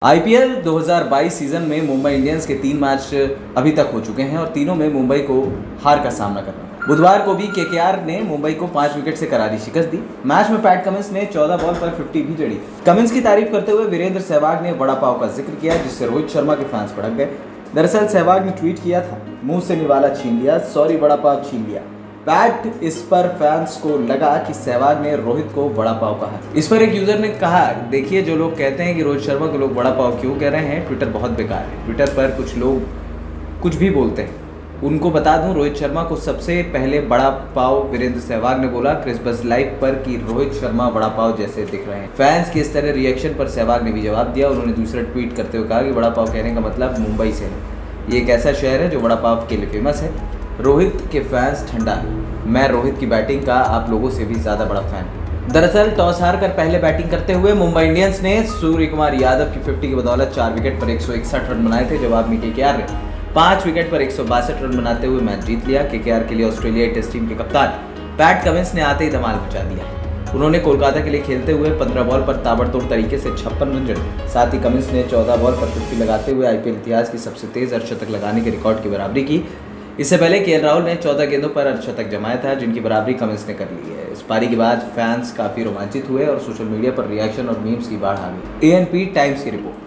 IPL 2022 season में Mumbai Indians के 3 match अभी तक हो चुके हैं और तीनों में मुंबई को हार का सामना करना पड़ा। बुधवार को भी केकेआर ने मुंबई को 5 विकेट से करारी शिकस्त दी। मैच में पैट कमिंस ने 14 बॉल पर 50 भी जड़ी। कमिंस की तारीफ करते हुए वीरेंद्र सहवाग ने वड़ा पाव का जिक्र किया, जिससे रोहित शर्मा के फैंस भड़क गए। दरअसल सहवाग ने ट्वीट किया था, मुंह से निवाला छीन लिया, सॉरी वड़ा पाव छीन लिया। पैट इस पर फैंस को लगा कि सहवाग ने रोहित को वड़ा पाव कहा। इस पर एक यूजर ने कहा, देखिए जो लोग कहते हैं कि रोहित शर्मा को लोग वड़ा पाव क्यों कह रहे हैं, ट्विटर बहुत बेकार है। ट्विटर पर कुछ लोग कुछ भी बोलते हैं। उनको बता दूं, रोहित शर्मा को सबसे पहले बड़ा पाव वीरेंद्र सहवाग ने बोला क्रिसमस लाइव पर कि रोहित शर्मा वड़ा पाव जैसे दिख रहे हैं। फैंस के इस तरह रिएक्शन पर सहवाग ने भी जवाब दिया। उन्होंने दूसरा ट्वीट करते हुए कहा कि वड़ा पाव कहने का मतलब मुंबई से है, ये एक ऐसा शहर है जो वड़ा पाव के लिए फेमस है। रोहित के फैंस ठंडा, मैं रोहित की बैटिंग का आप लोगों से भी ज़्यादा बड़ा फैन। दरअसल टॉस हार कर पहले बैटिंग करते हुए मुंबई इंडियंस ने सूर्य कुमार यादव की 50 की बदौलत 4 विकेट पर 161 रन बनाए थे। जवाब में केकेआर ने 5 विकेट पर 162 रन बनाते हुए मैच जीत लिया। केकेआर के लिए ऑस्ट्रेलियाई टेस्ट टीम के कप्तान पैट कमिंस ने आते ही धमाल मचा दिया। उन्होंने कोलकाता के लिए खेलते हुए 15 बॉल पर ताबड़तोड़ तरीके से 56 रन जड़े। साथ ही कमिंस ने 14 बॉल पर 50 लगाते हुए आईपीएल इतिहास की सबसे तेज अर्धशतक लगाने के रिकॉर्ड की बराबरी की। इससे पहले केएल राहुल ने 14 गेंदों पर अर्धशतक जमाया था, जिनकी बराबरी कमिंस ने कर ली है। इस पारी के बाद फैंस काफ़ी रोमांचित हुए और सोशल मीडिया पर रिएक्शन और मीम्स की बाढ़ आ गई। एएनपी टाइम्स की रिपोर्ट।